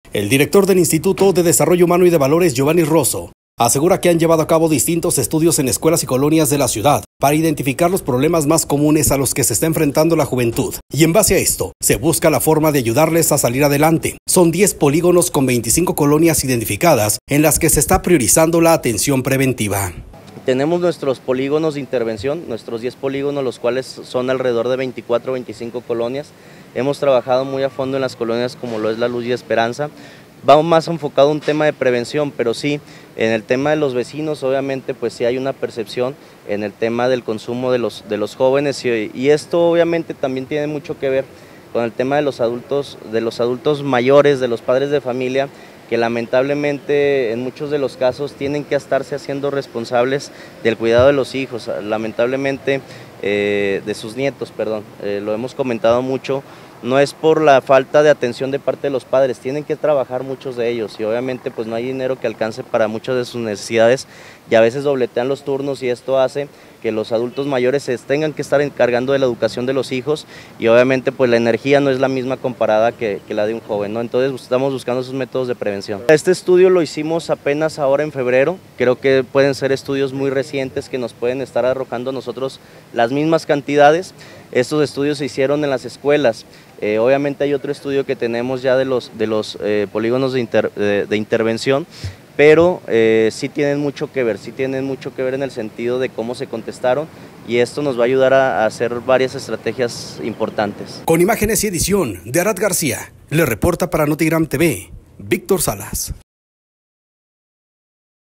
El director del Instituto de Desarrollo Humano y de Valores, Giovanni Rosso, asegura que han llevado a cabo distintos estudios en escuelas y colonias de la ciudad para identificar los problemas más comunes a los que se está enfrentando la juventud. Y en base a esto, se busca la forma de ayudarles a salir adelante. Son 10 polígonos con 25 colonias identificadas en las que se está priorizando la atención preventiva. Tenemos nuestros polígonos de intervención, nuestros 10 polígonos, los cuales son alrededor de 24 o 25 colonias. Hemos trabajado muy a fondo en las colonias como lo es La Luz y Esperanza. Vamos más enfocado a un tema de prevención, pero sí, en el tema de los vecinos, obviamente, pues sí hay una percepción en el tema del consumo de los jóvenes y esto obviamente también tiene mucho que ver con el tema de los adultos mayores, de los padres de familia, que lamentablemente en muchos de los casos tienen que estarse haciendo responsables del cuidado de los hijos, lamentablemente de sus nietos, perdón, lo hemos comentado mucho. No es por la falta de atención de parte de los padres, tienen que trabajar muchos de ellos y obviamente pues no hay dinero que alcance para muchas de sus necesidades y a veces dobletean los turnos y esto hace que los adultos mayores tengan que estar encargando de la educación de los hijos y obviamente pues la energía no es la misma comparada que la de un joven, ¿no? Entonces estamos buscando esos métodos de prevención. Este estudio lo hicimos apenas ahora en febrero, creo que pueden ser estudios muy recientes que nos pueden estar arrojando a nosotros las mismas cantidades. Estos estudios se hicieron en las escuelas. Obviamente hay otro estudio que tenemos ya de los polígonos de intervención, pero sí tienen mucho que ver, en el sentido de cómo se contestaron y esto nos va a ayudar a hacer varias estrategias importantes. Con imágenes y edición de Arad García, le reporta para Notigram TV, Víctor Salas.